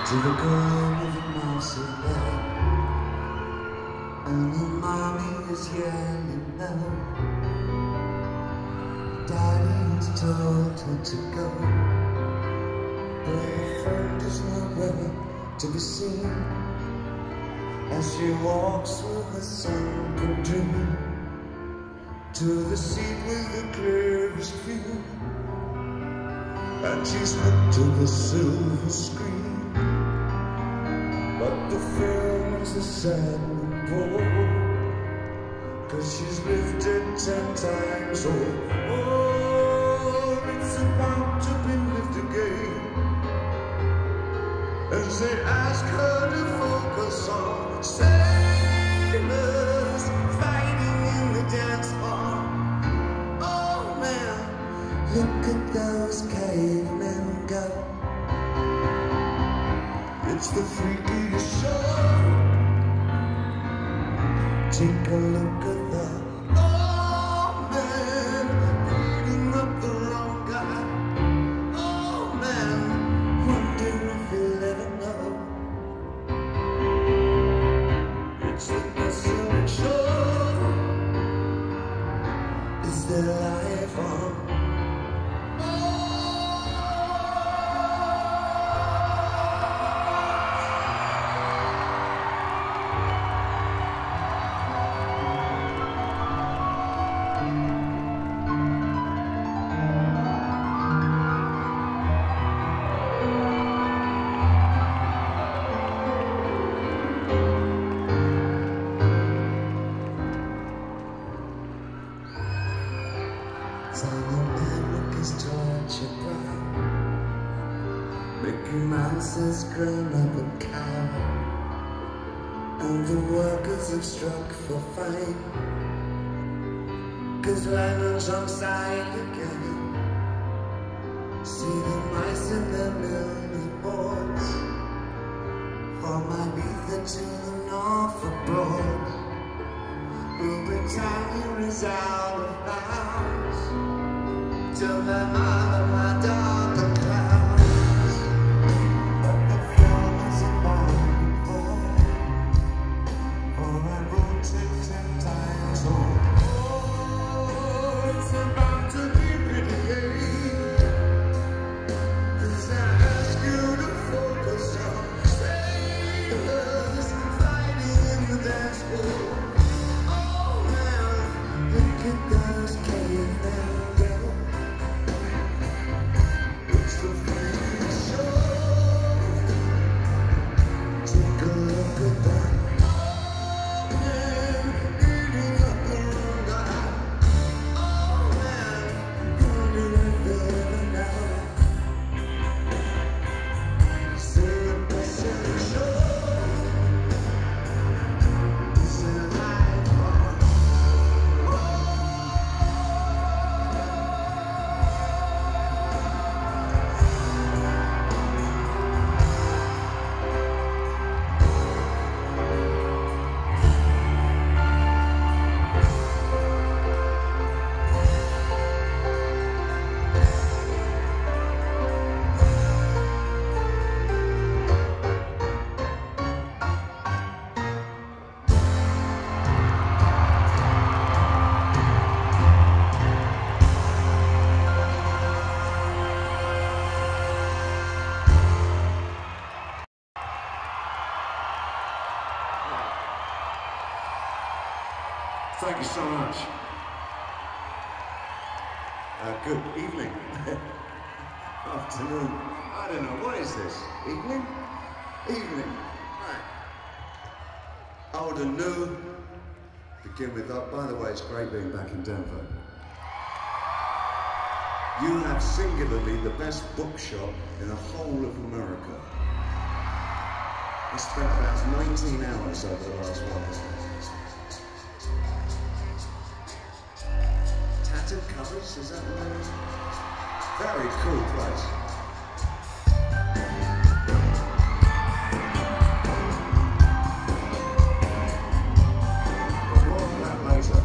To the girl with the mousy hair, and her mommy is yelling now. Daddy has told her to go, but her friend is nowhere to be seen as she walks through her sunken dream to the seat with the clearest view, and she's hooked to the silver screen. But the film is a sad bore, 'cause she's lived it 10 times over. Oh, it's about to be lived again, as they ask her to focus on sailors fighting in the dance hall. Oh man, look at those cavemen go. It's the freakiest show. Take a look at that. Oh man, beating up the wrong guy. Oh man, wonder if he'll ever know. It's the best show. Is there life on? America's torture brown, Mickey Mouse has grown up a cow, and the workers have struck for fine, 'cause Lennon's on side again. See the mice in their mill reports, from Ibiza to the Norfolk Broad. Britannia is out of bounds, till their mother, my daughter, clowns. But the film is about before, for I wrote it 10 times over. Oh, it's about to be pretty gay, 'cause I ask you to focus on sailors fighting in the dance hall. Look at those cavemen go. It's the funny show. Take a look at that. Oh man, eating up the wrong guy. Oh man, wonder if they'll ever know. Still the best show. Is there life on? Thank you so much. Good evening. Afternoon. I don't know, what is this? Evening? Evening. Right. I would have knew. Begin with that. By the way, it's great being back in Denver. You have singularly the best bookshop in the whole of America. I spent about 19 hours over the last one. Covers, is that what it is? Very cool place. But more on that later.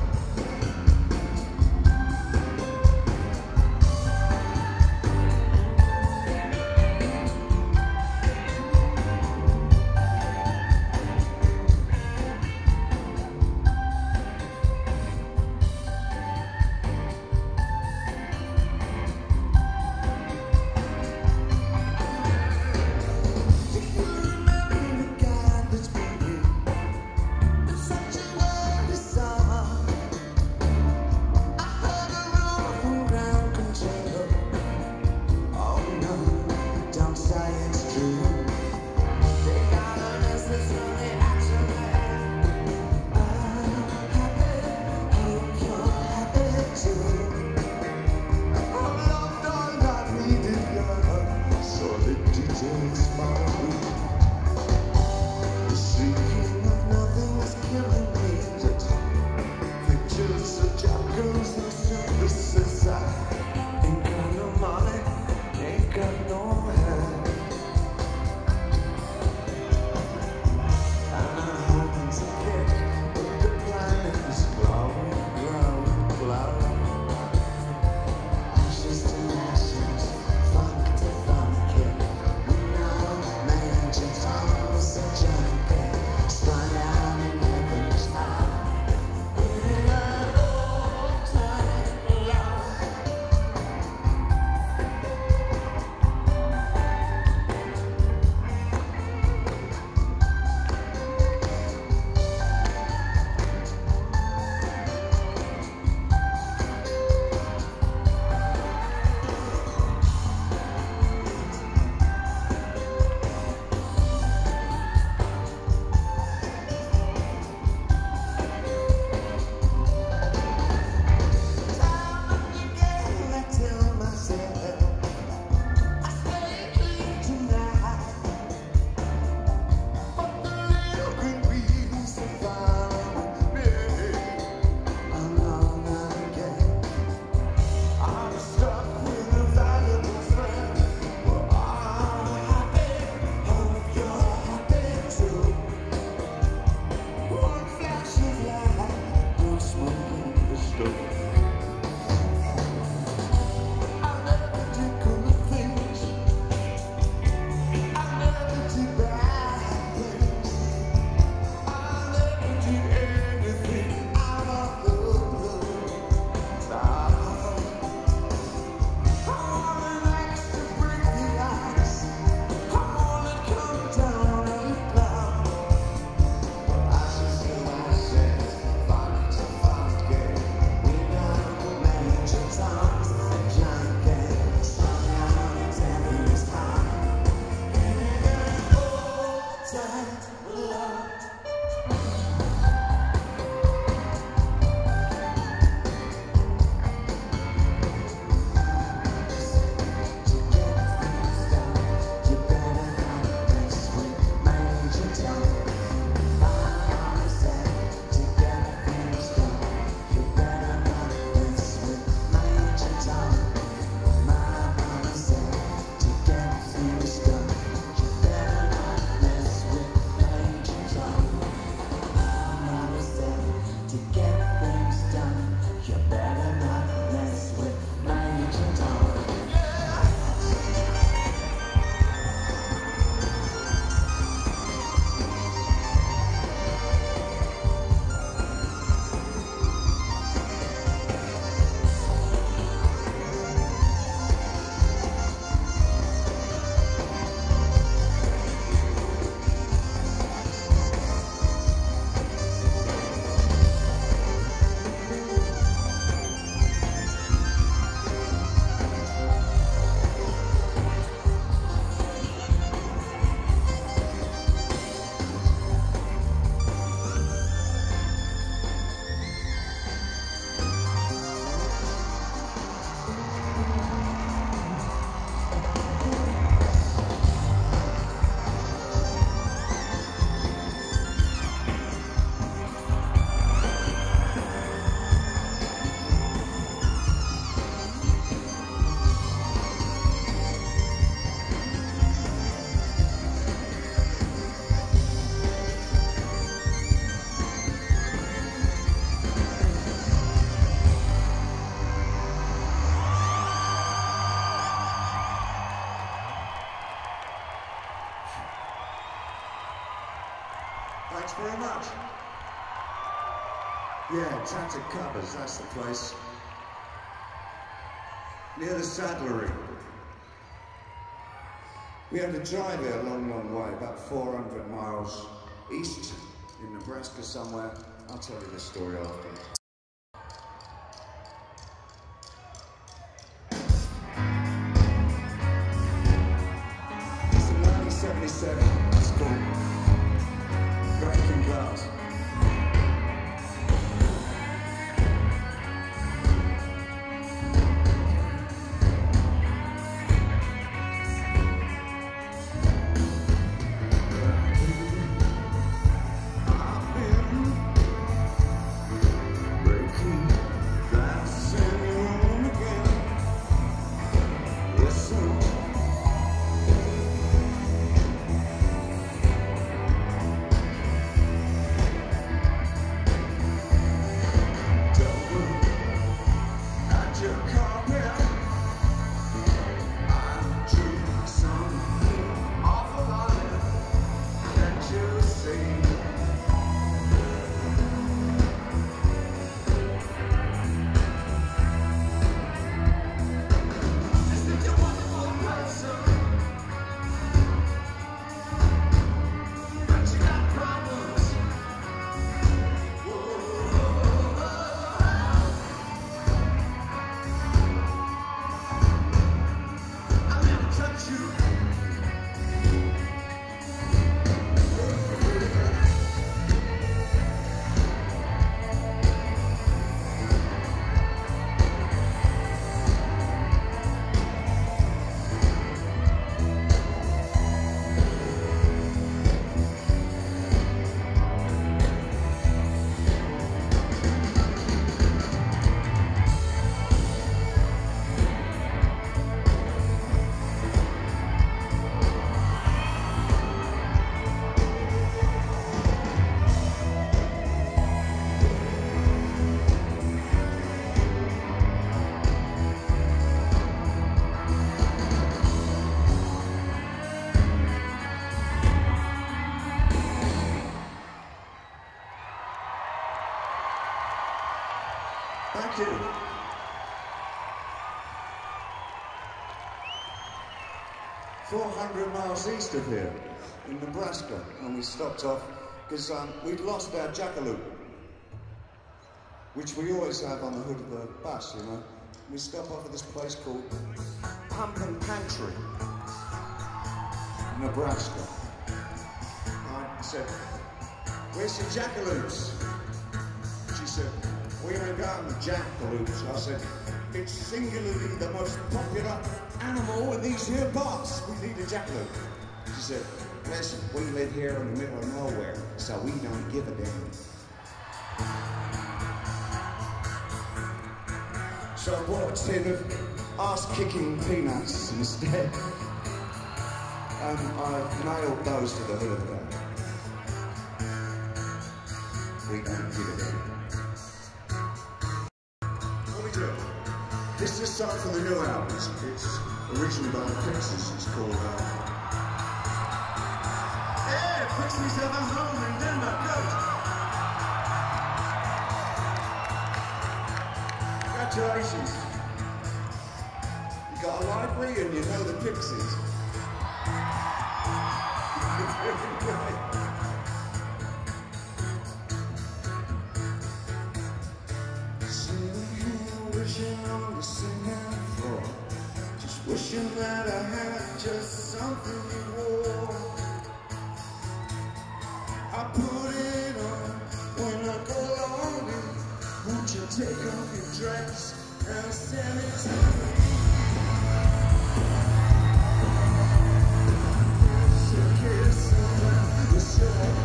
Thanks very much. Yeah, Tattered Covers, that's the place. Near the saddlery. We had to drive here a long, long way, about 400 miles east in Nebraska somewhere. I'll tell you the story after. It's the 90s. 77. It's called Breaking Glass. Thank you. "400 miles east of here, in Nebraska, and we stopped off because we'd lost our jackalope, which we always have on the hood of the bus, you know. We stopped off at this place called Pump and Pantry, Nebraska. I said, "Where's your jackalopes?" She said, "We ain't got any jackalopes." I said, "It's singularly the most popular animal in these here parts. We need a jackalope." She said, "Listen, we live here in the middle of nowhere, so we don't give a damn." So I bought a tin of ass-kicking peanuts instead. And I nailed those to the hood of the van. We don't give a damn. This is a song from the new album. It's originally by the Pixies. It's called Yeah, Pixies have a home in Denver. Good. Congratulations. You got a library and you know the Pixies. It's really great. Wishing on the singing floor, just wishing that I had just something you wore. I put it on when I go lonely. Won't you take off your dress and send it to me? It's a kiss around the shore.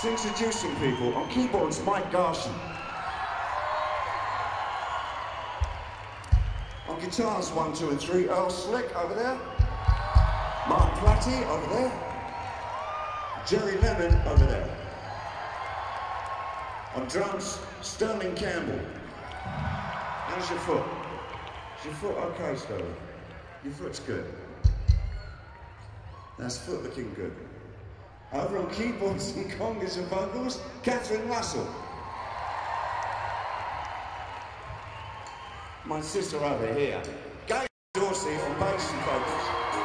Introducing people, on keyboards, Mike Garson. On guitars, 1, 2 and 3, Earl Slick over there. Mark Platty over there. Jerry Lemon over there. On drums, Sterling Campbell. How's your foot? Is your foot okay, Sterling? Your foot's good. That's foot looking good. Over on keyboards and congas and vocals, Catherine Russell. My sister over here, Gail Dorsey on bass and vocals.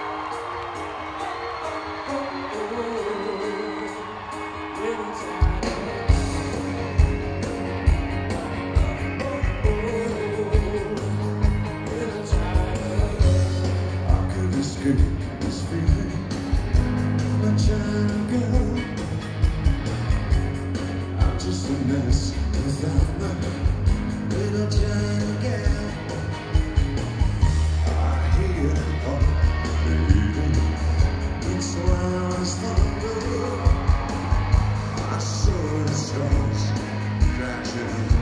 I could escape this feeling. I'm just a mess without my little China girl. I hear all the heathen. It's around thunder. I saw the stars crashing.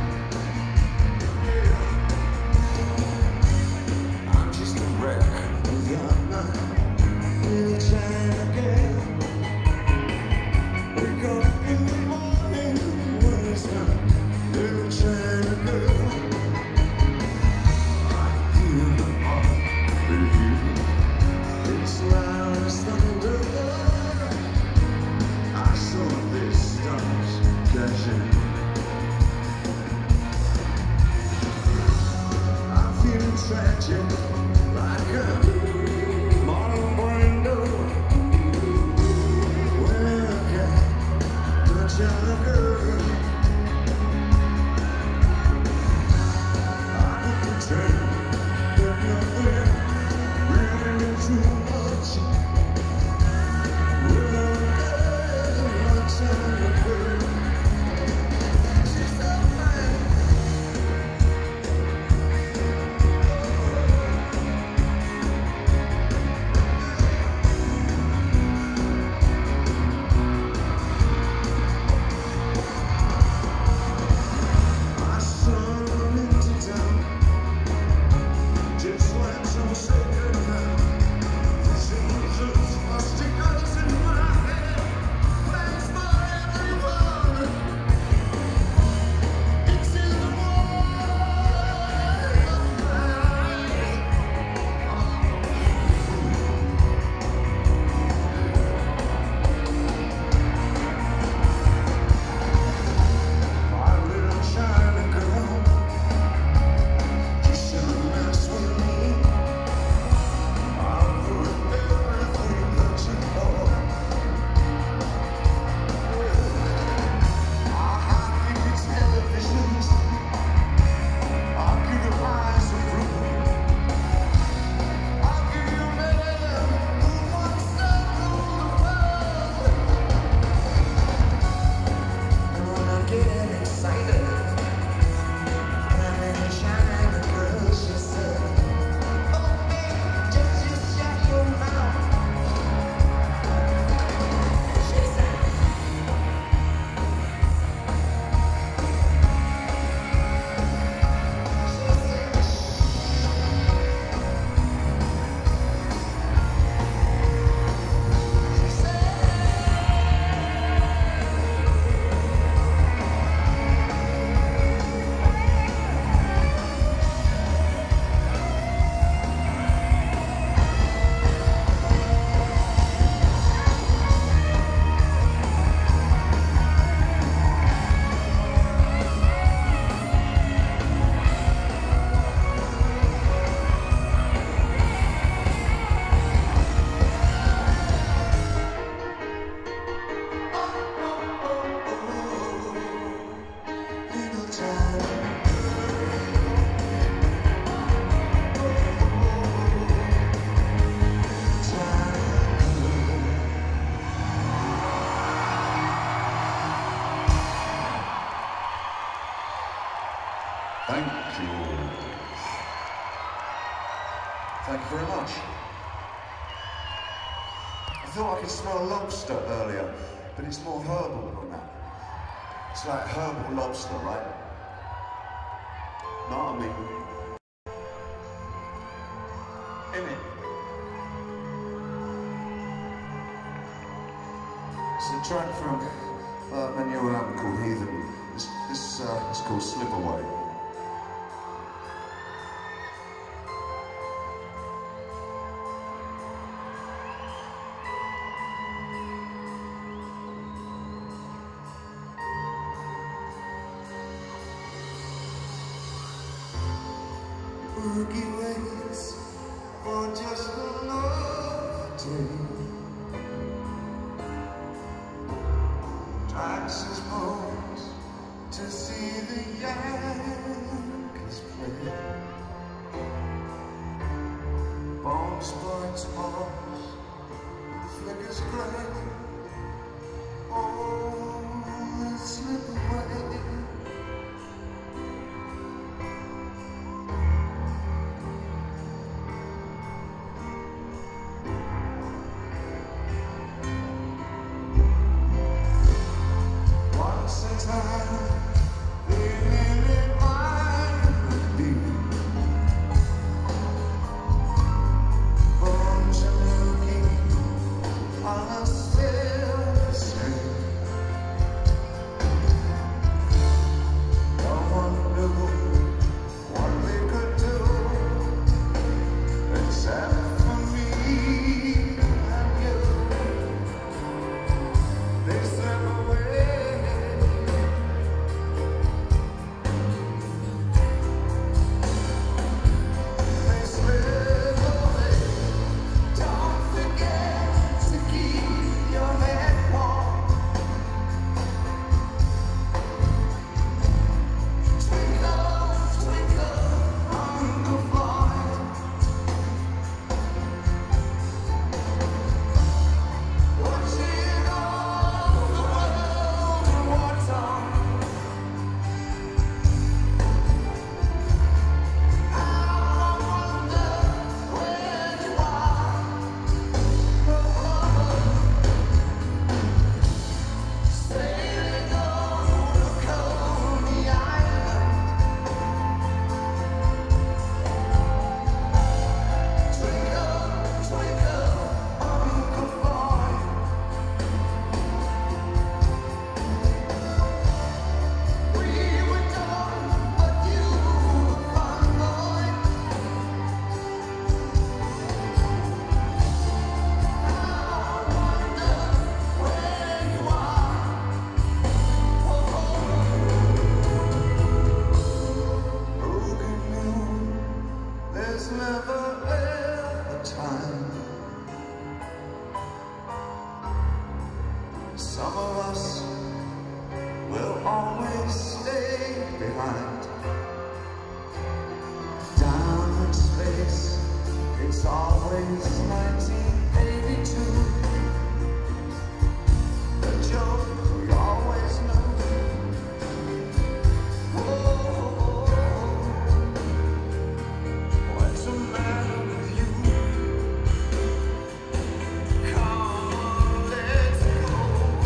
I'm just a wreck without my little China girl. Wake up in the morning when it's not little China girl. I hear the heat. It's loud as thunder. I saw the stars crashing. I'm feeling tragic, like a modern window. China girl, I can pretend that nothing really means too much. Well, China girl, she's so fine. Thank you. Thank you very much. I thought I could smell lobster earlier, but it's more herbal than that. It's like herbal lobster, right? Know what I mean? Innit? It's a track from my new album called Heathen. This is called Slip Away. Boogie ways for just another day. Tracks his bones to see the Yankees play. Bone spikes balls, flickers gray. Oh, they slip away. Some of us will always stay behind. Down in space, it's always 1982. The joke we always know. Whoa, what's the matter with you? Come on, let's go.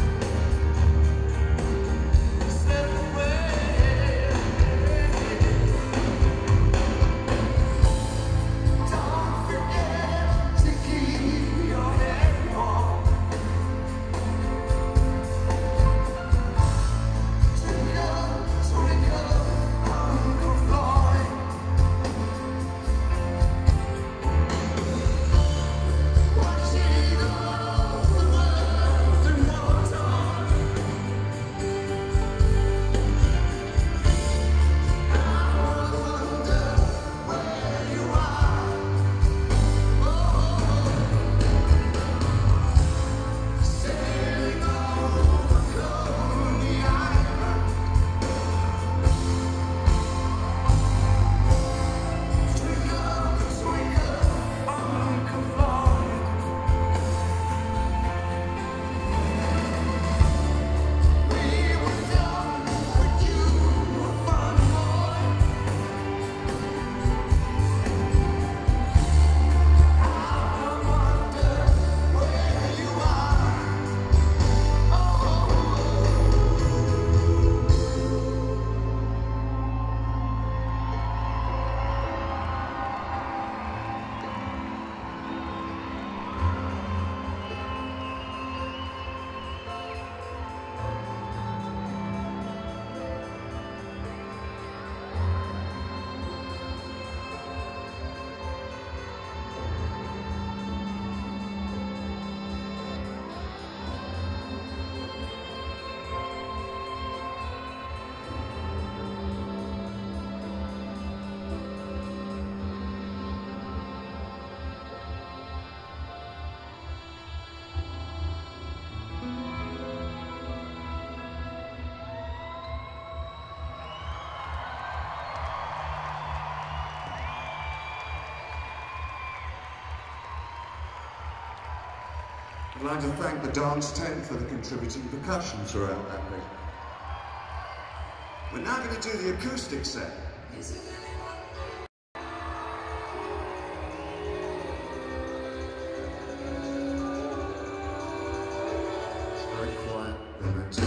Slip away. Don't forget to keep I'd like to thank the dance tent for the contributing percussion throughout that bit. We're now going to do the acoustic set. It's very quiet, romantic.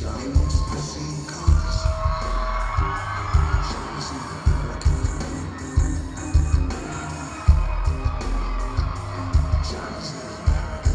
Johnny wants to see colors. Johnny's in America. Johnny's in America.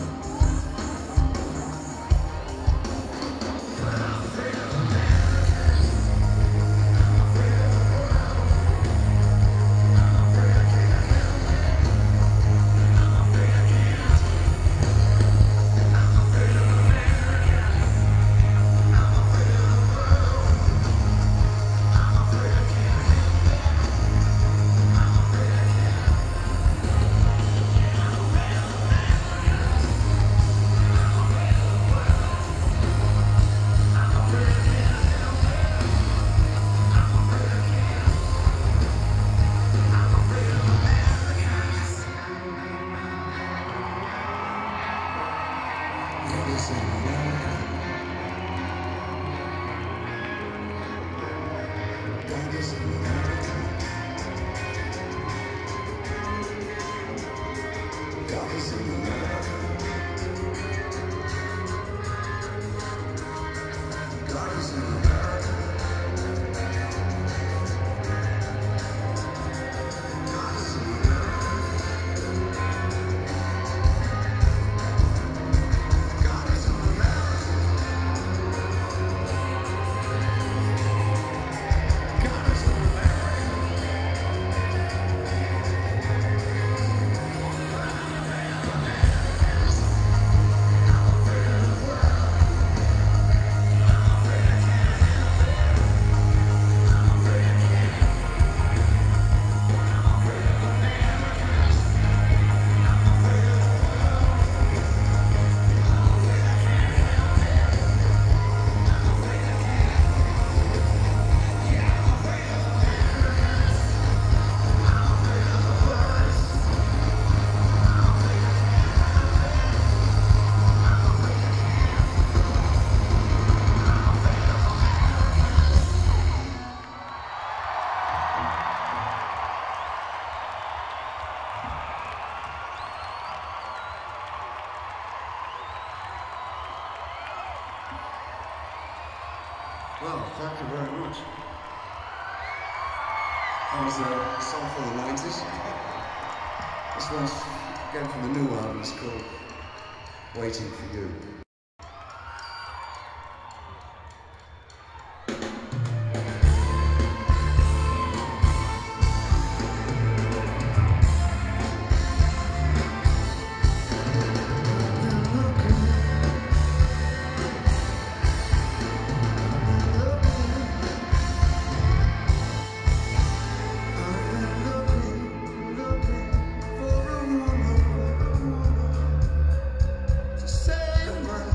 Well, thank you very much. That was a song from the 90s. This one's again from the new album. It's called Waiting for You. Save my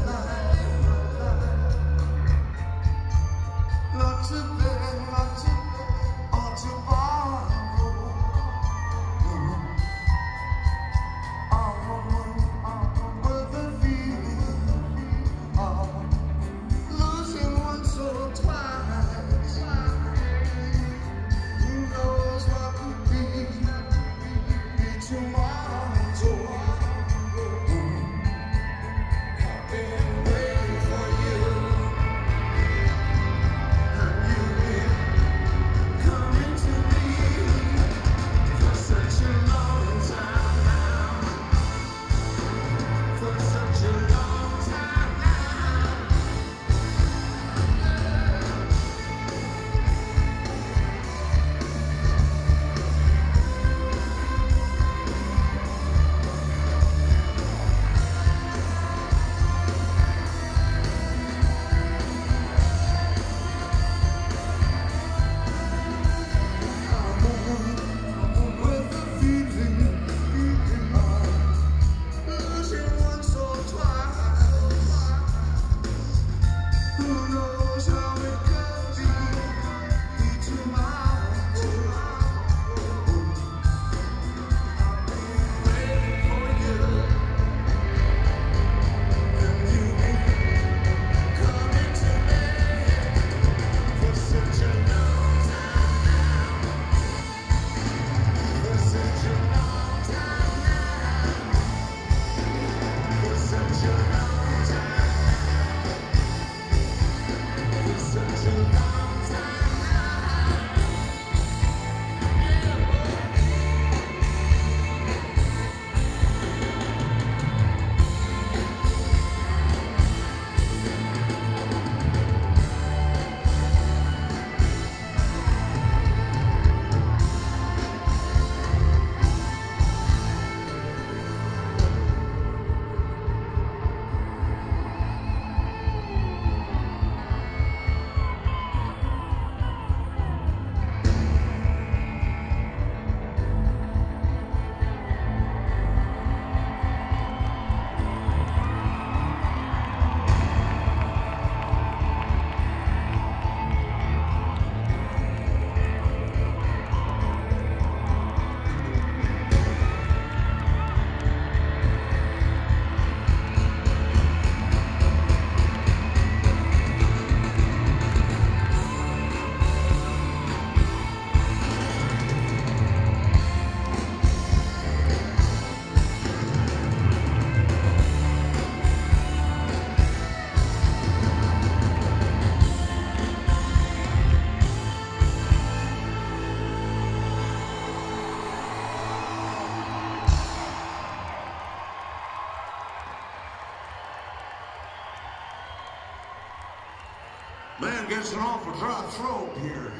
Man gets an awful dry throat here.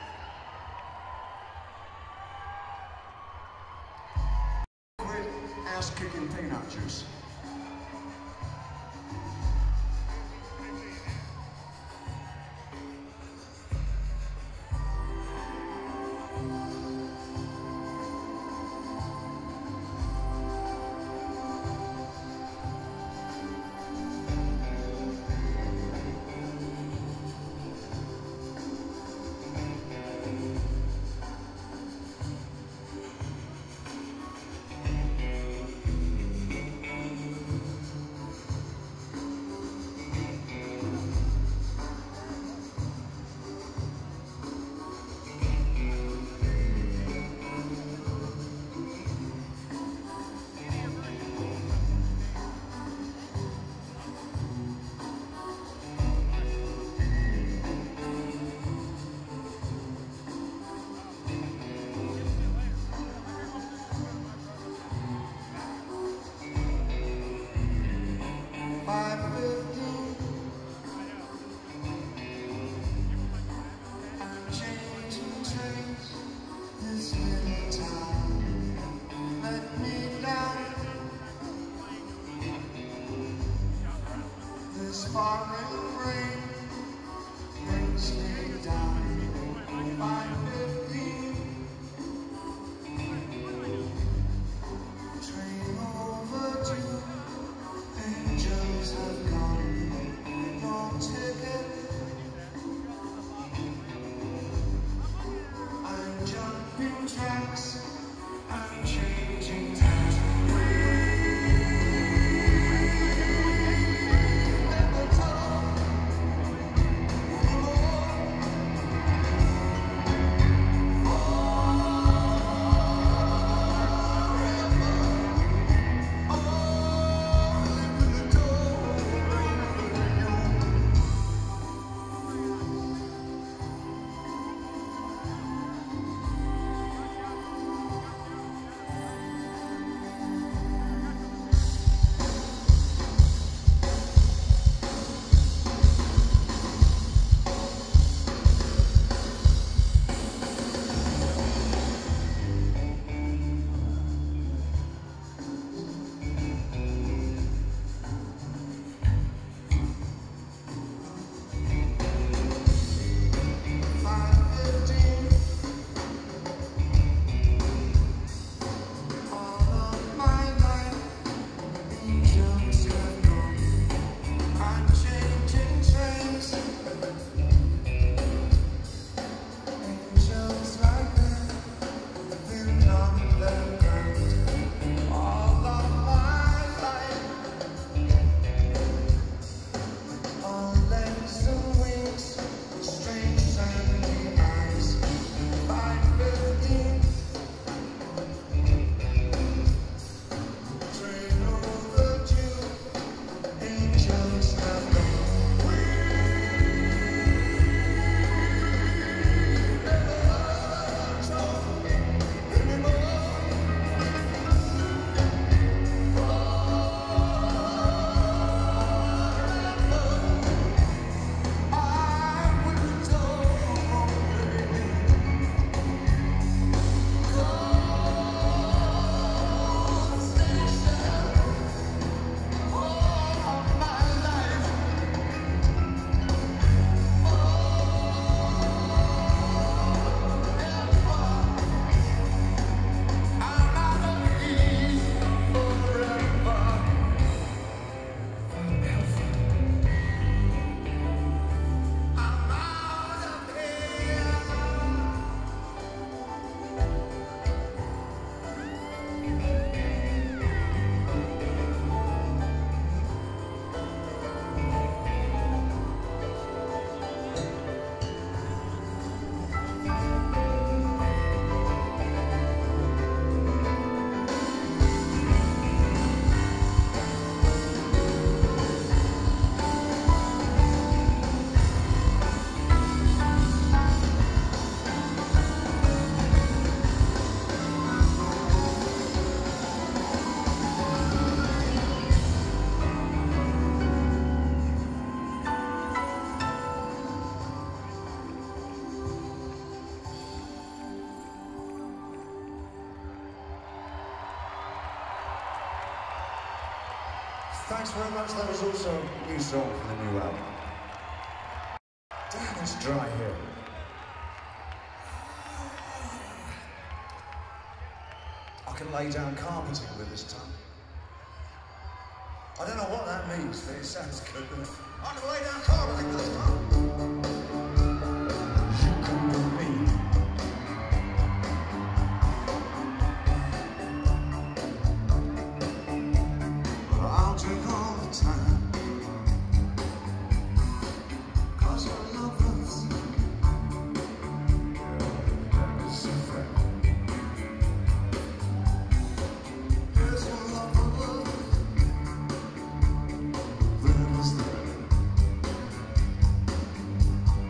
Quit ass-kicking peanut juice. Falling rain brings me down. 5:15, train overdue. Angels have gone, no ticket. I'm jumping tracks, I'm changing time. Never talk. Thanks very much. That was also a new song from the new album. Damn, it's dry here. I can lay down carpeting with this tongue. I don't know what that means, but it sounds good. I can lay down carpeting with this tongue. You can be me. I'll drink all the time. 'Cause your love loves you. Yeah, it's a friend. There's your love for love. There is there.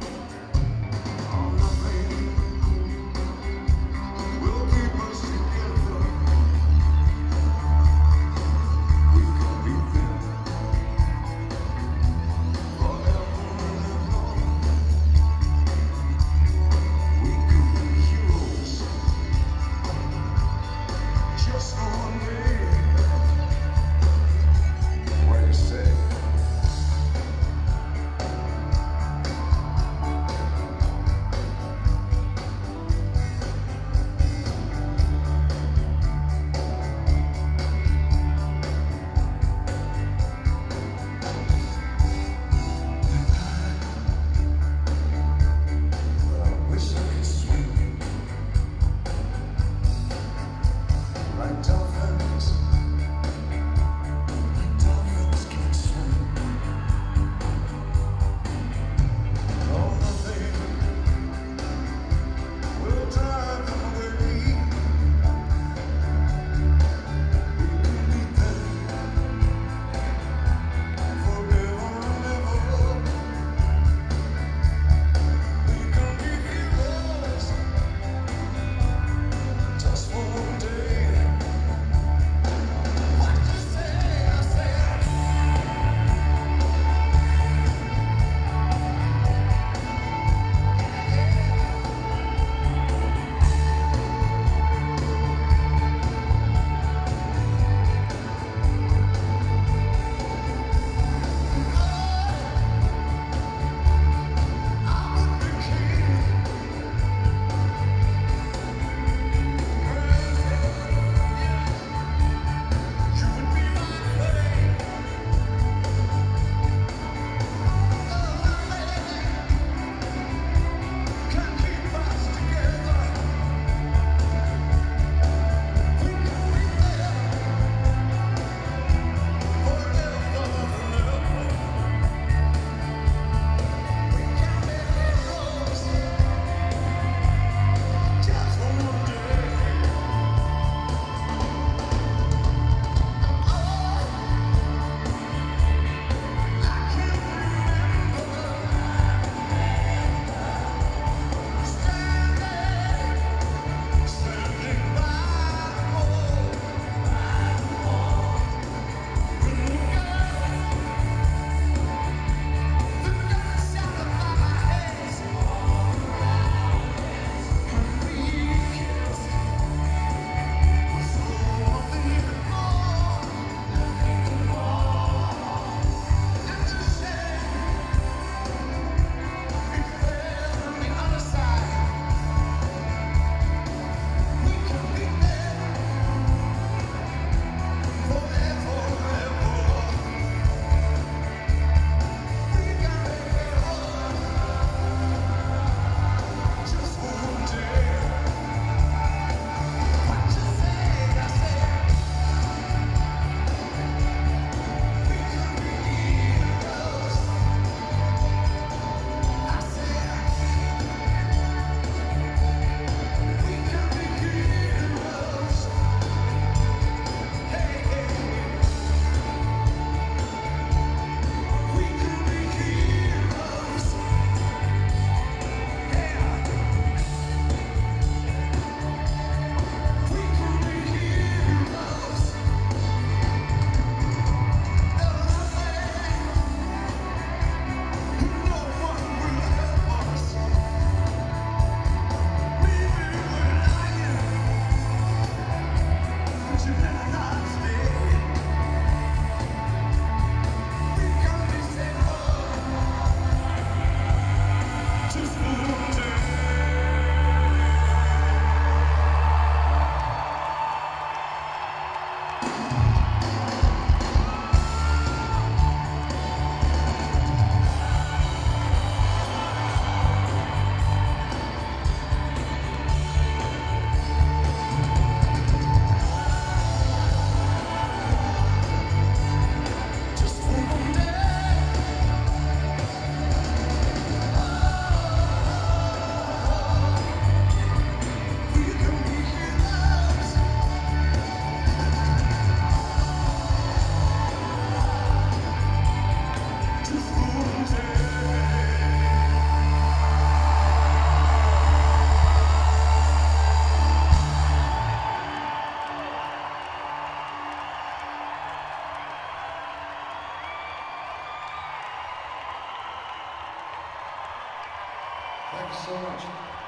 you so much.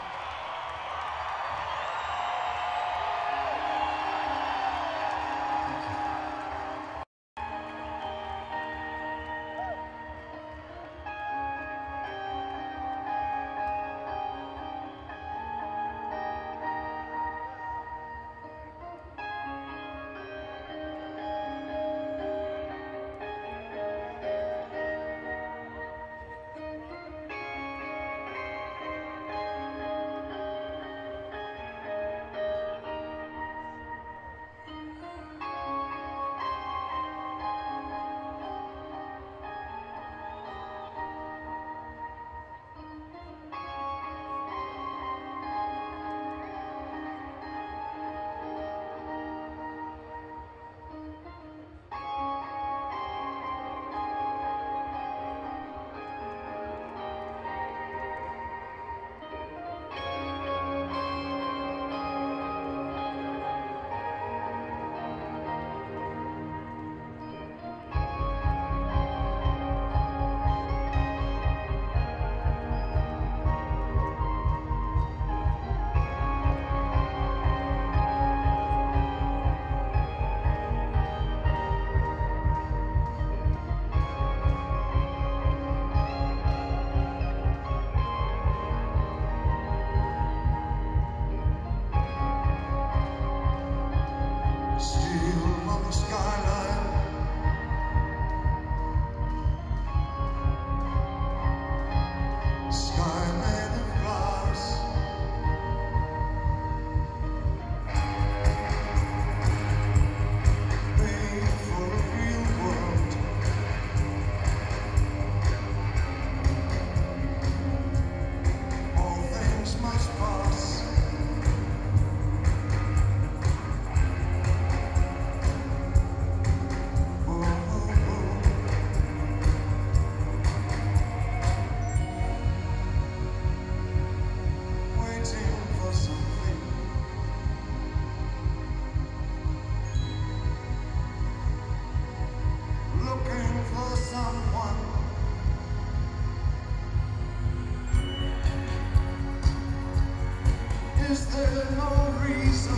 Is there no reason?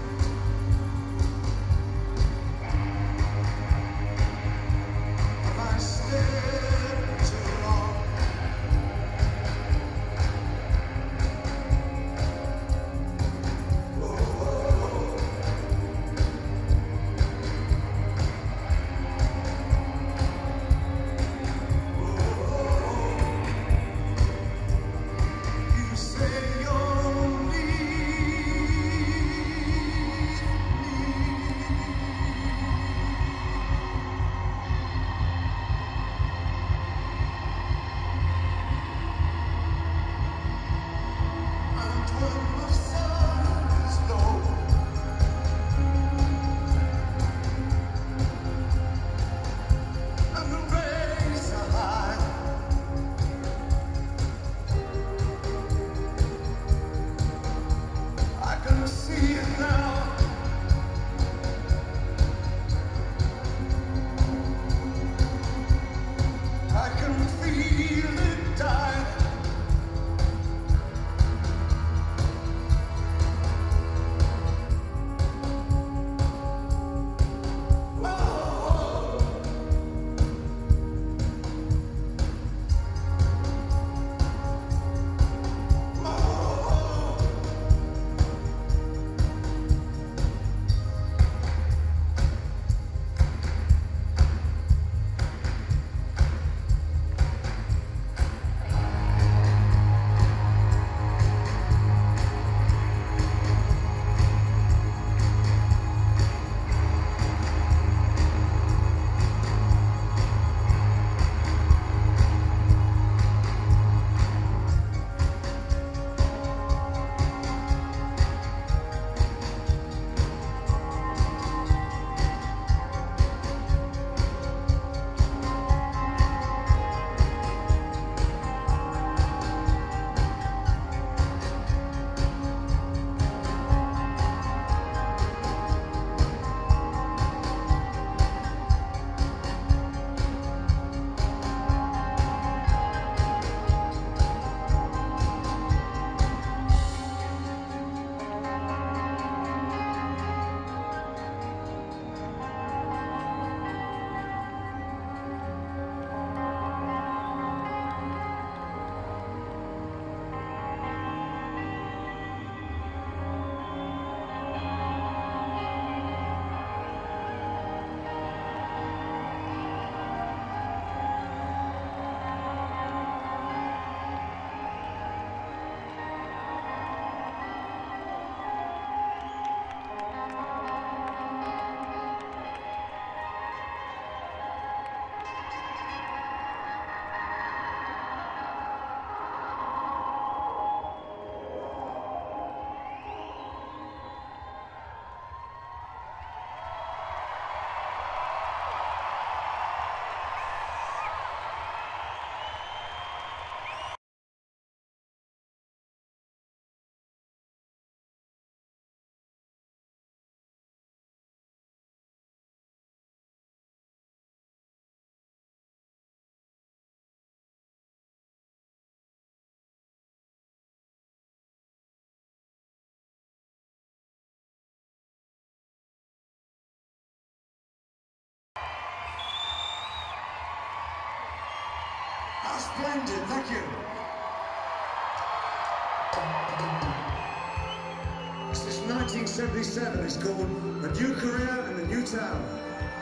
Have I stayed too long? You say you'll leave and when the sun is low, and the rays are high, I can see it now. I can feel it die. Splendid, thank you. This is 1977. It's called A New Career in a New Town.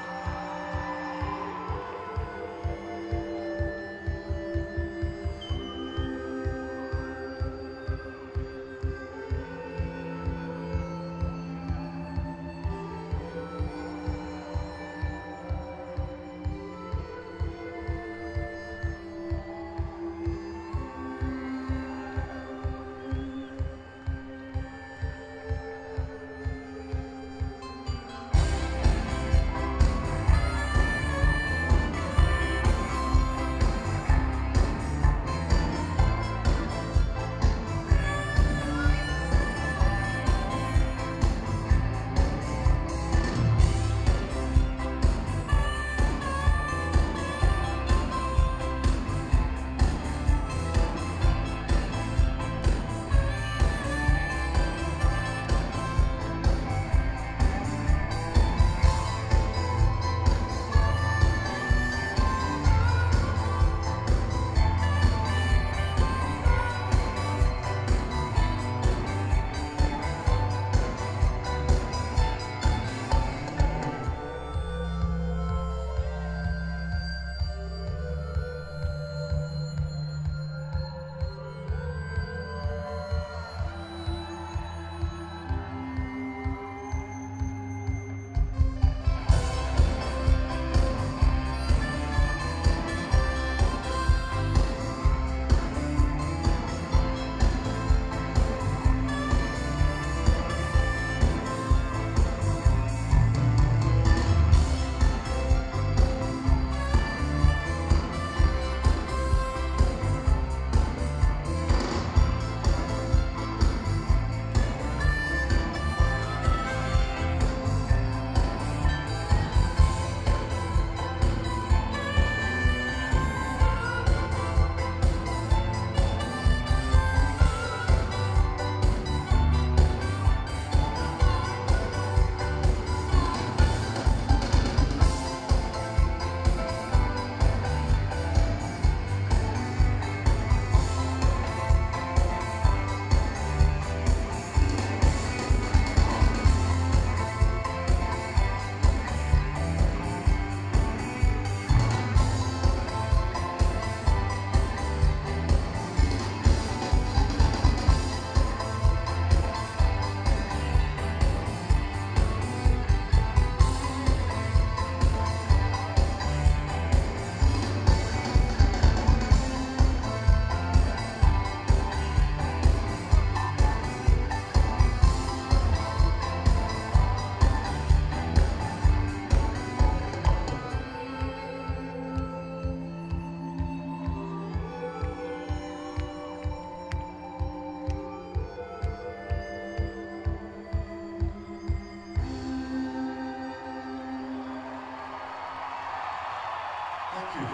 Thank you.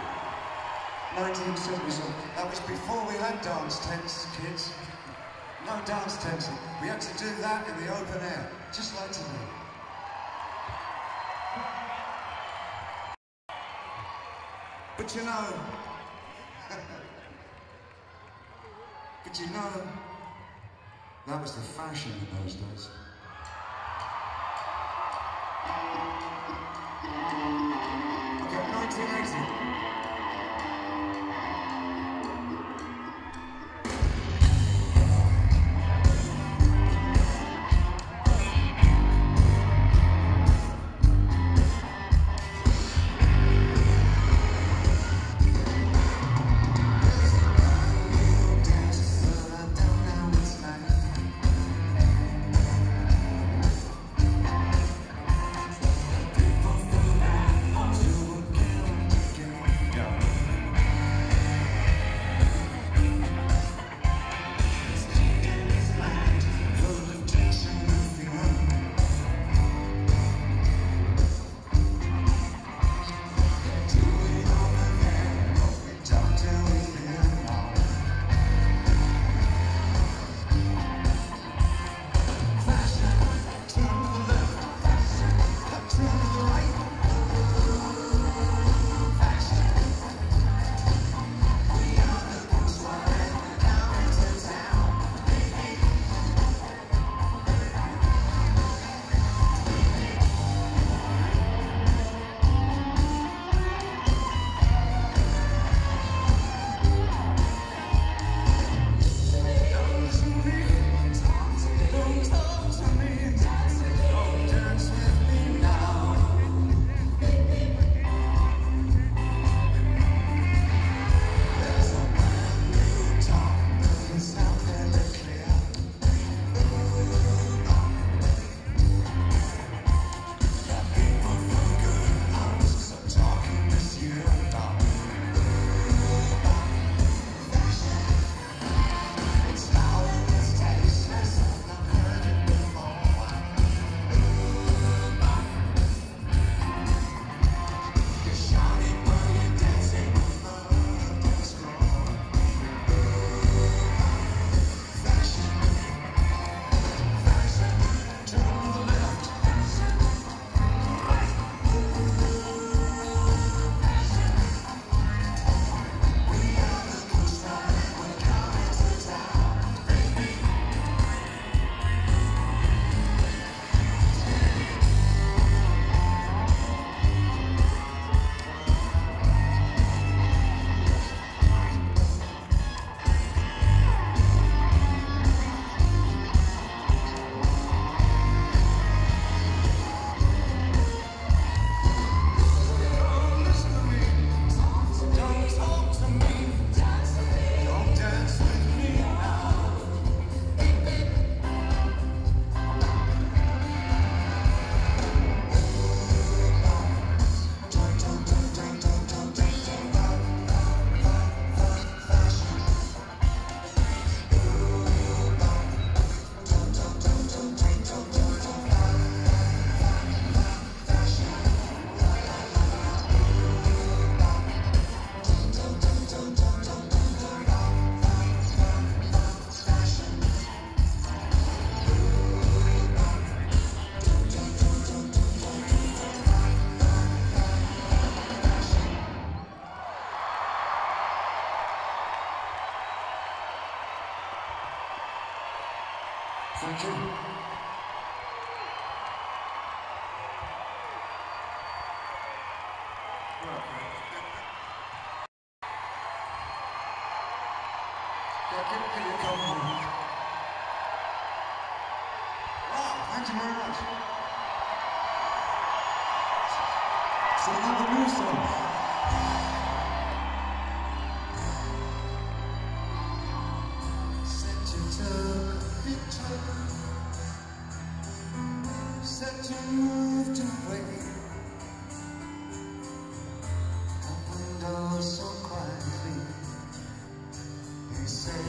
1977. That was before we had dance tents, kids. No dance tents. We had to do that in the open air, just like today. But you know, that was the fashion in those days. Okay, 1980. Thank you. Thank you very much. So another new song. Said you took a picture, said you moved away, opened doors so quietly, you say.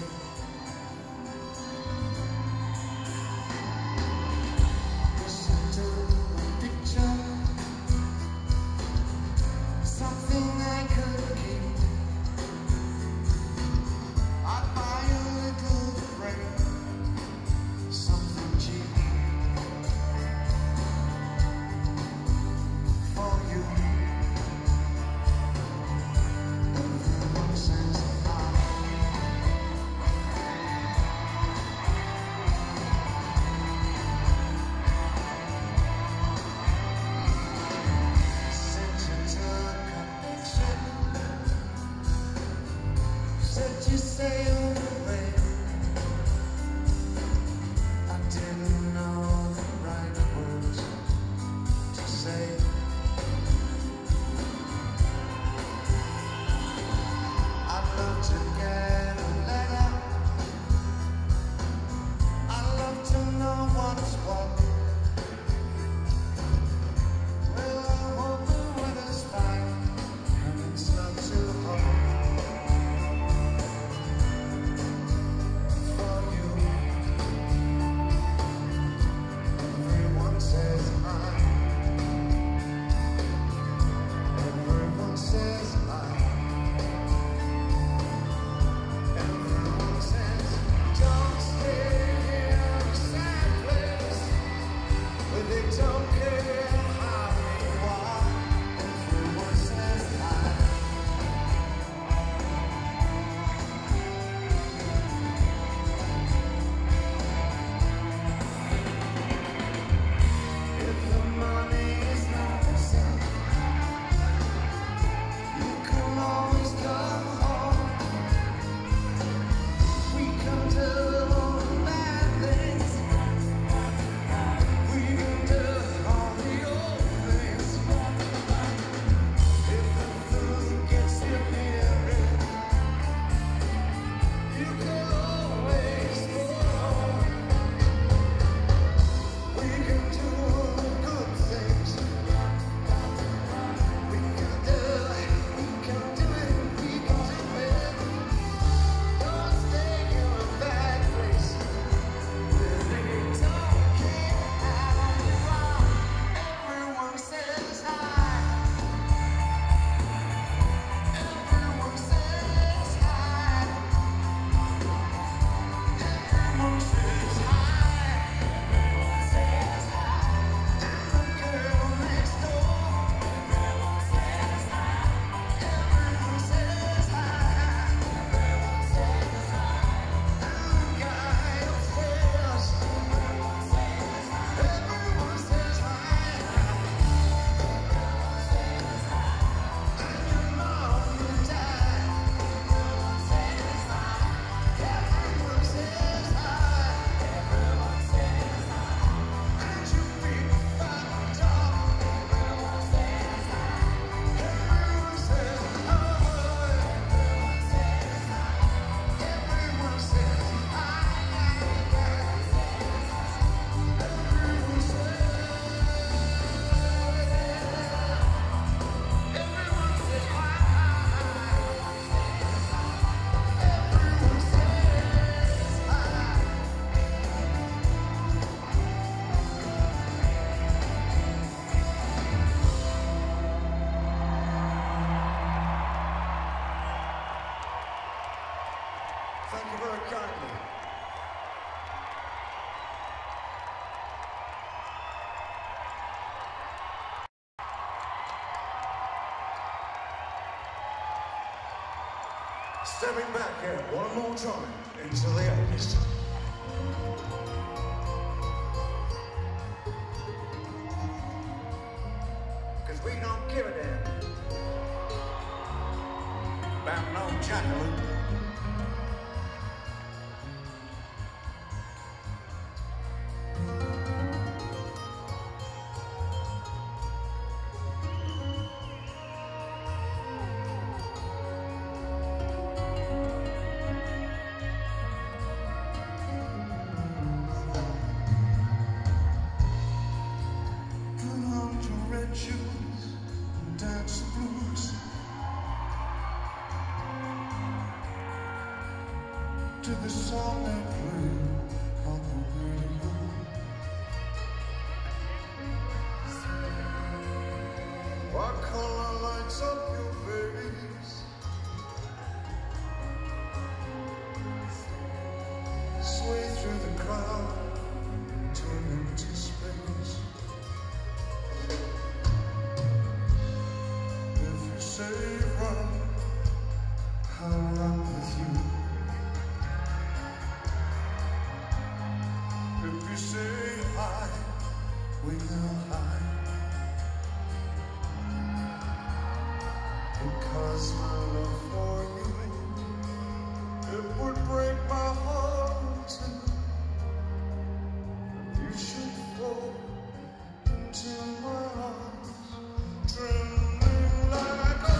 Thank you very kindly. Stepping back here one more time into the 80s. Cause we don't give a damn about no jackalope. To the song they play on the radio. What color lights up your face? Sway through the crowd to an empty space. If you say run, I'll run with you. If you say hi, we will hide. Because my love for you, it would break my heart too. You should fall into my arms, trembling like a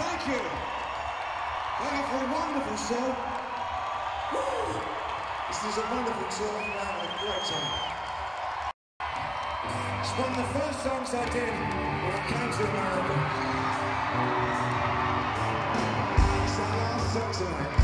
Thank you. Thank you for a wonderful show. Woo! This is a wonderful tour. We're having a great time. It's one of the first songs I did when I came to America. It's our last song tonight.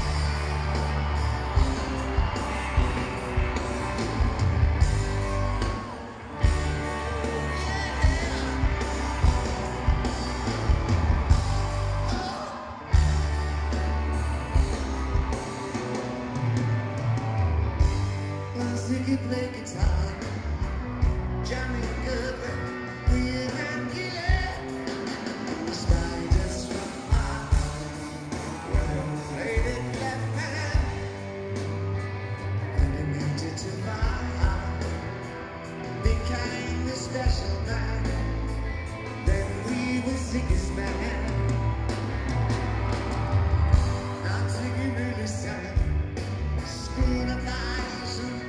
Ziggy play guitar, jamming good with and spiders from my well, played it left hand, and it needed to find, became the special man. Then we were Ziggy's band. Now Ziggy really sang, screwed up eyes and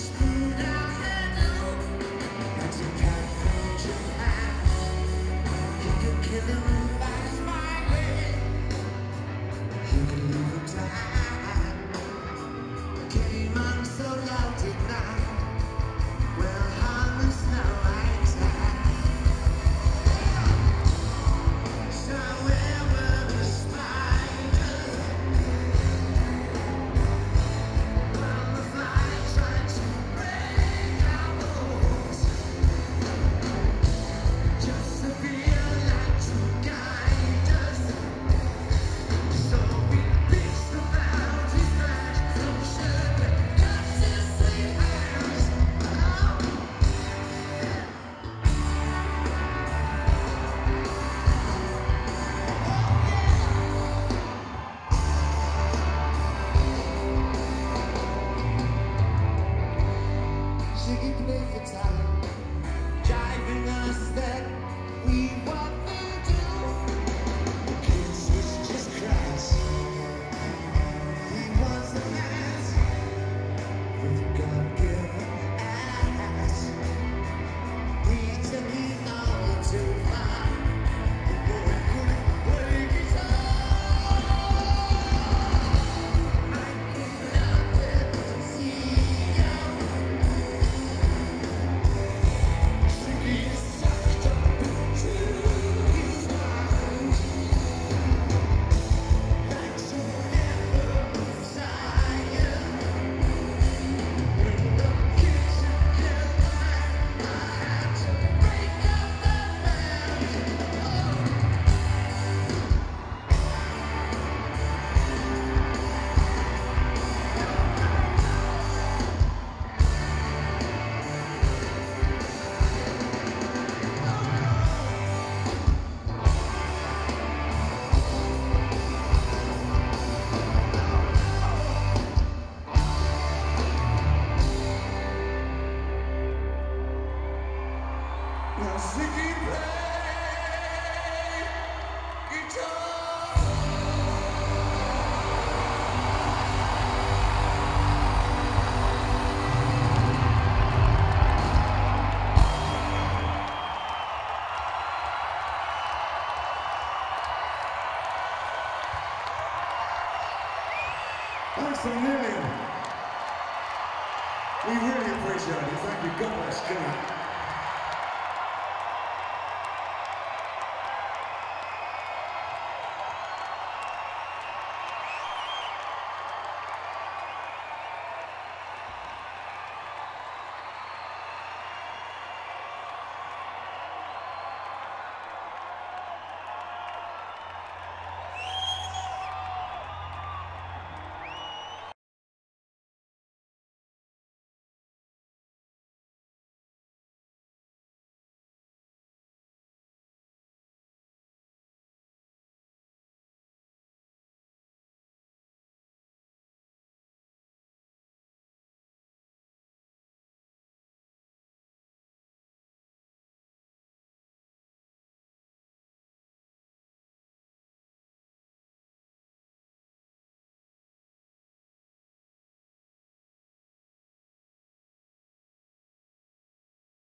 Ziggy play guitar. Thanks a million. We really appreciate it. Thank you. God bless. Good night.